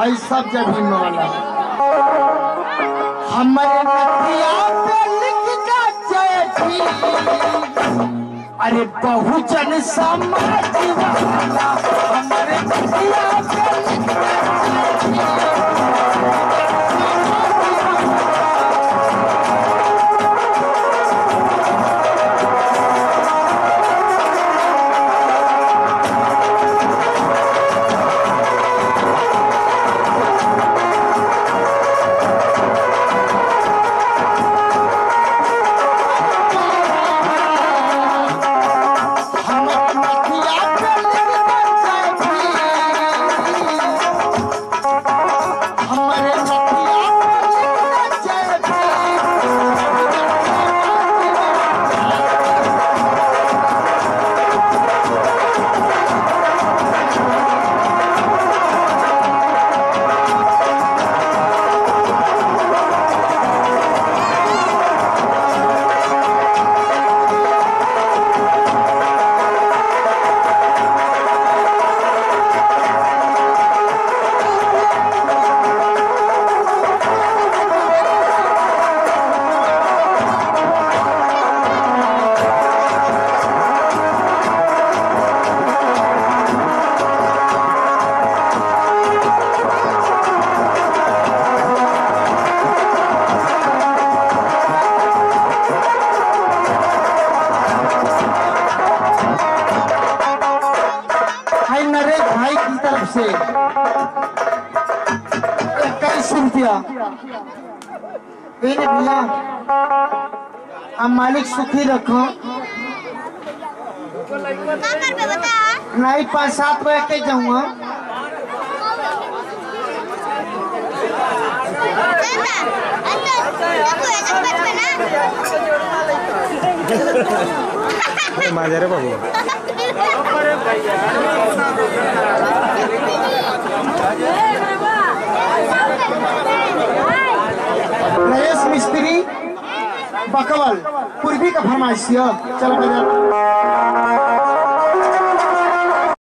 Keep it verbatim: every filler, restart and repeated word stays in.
भाई सब जब वाला हमारे नदिया पे लिख का जयती अरे बहुजन समाज वाला हमारे नदिया पे लिख का जयती से इक्कीस रुपया भैया हम मालिक सुखी रखो नहीं पाँच सात बजे के जाऊंगा माझ्या रे बाबू नरेश मिस्त्री बकवल पूर्वी का फरमाइश चलो